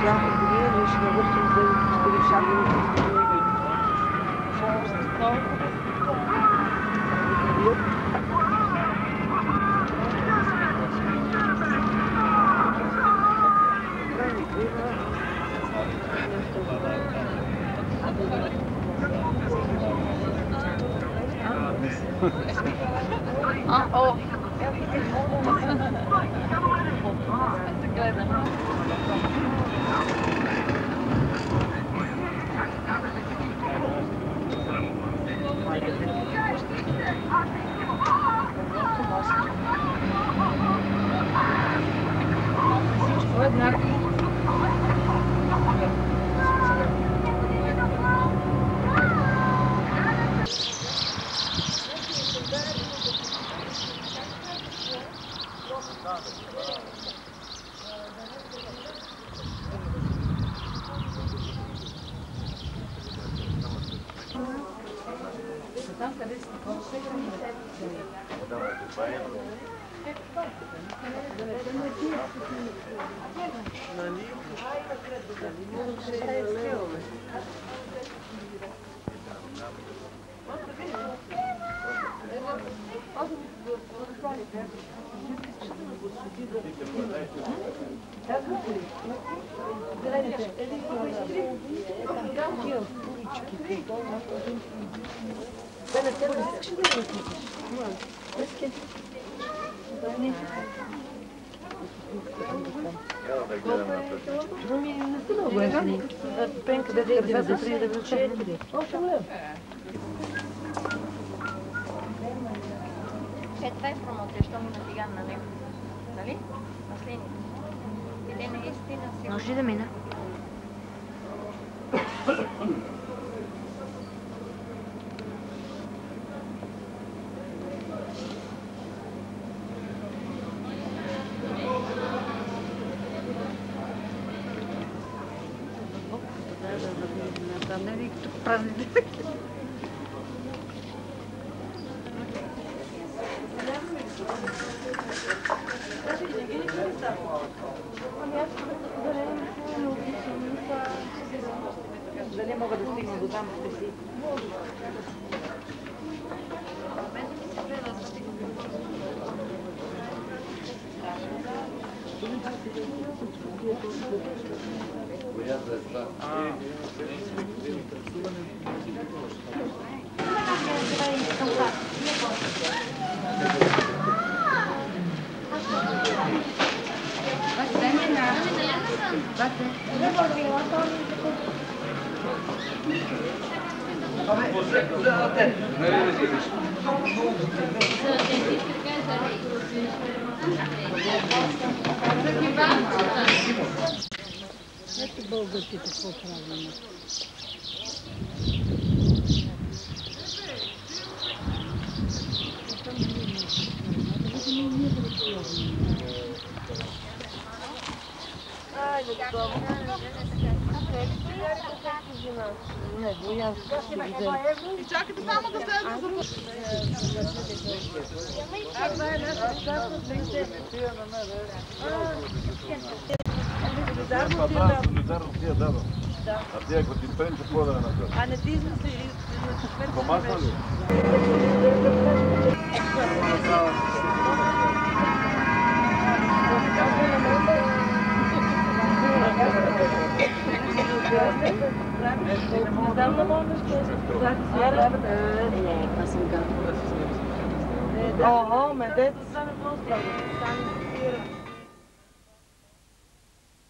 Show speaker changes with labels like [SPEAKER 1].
[SPEAKER 1] всяка година ние ще навършим следващите 40 години. Пенка, да държа за 3,94. Още голям.
[SPEAKER 2] Това е промоция, що ми натиган на него. Нали? Маслените. И те наистина си...
[SPEAKER 3] Може ли да мина? Не ви като празните.
[SPEAKER 1] Да не мога да стигна до там, ще си.
[SPEAKER 4] Ето българите какво правим.
[SPEAKER 5] И чакайте само да слезем за руш.
[SPEAKER 6] Солидарно тия дадо. А тия, ако ти пенче, какво да не направи?
[SPEAKER 1] А не ти измисли на четвърта
[SPEAKER 6] Помасна ли?
[SPEAKER 1] Ого, медет.